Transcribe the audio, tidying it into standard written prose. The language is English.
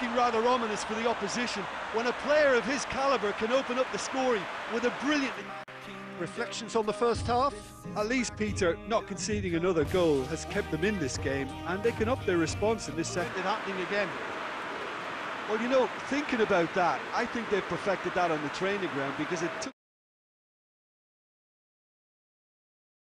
looking rather ominous for the opposition when a player of his calibre can open up the scoring with a brilliant... Reflections on the first half? At least, Peter, not conceding another goal has kept them in this game, and they can up their response in this second. Happening again. Well, you know, thinking about that, I think they've perfected that on the training ground, because it took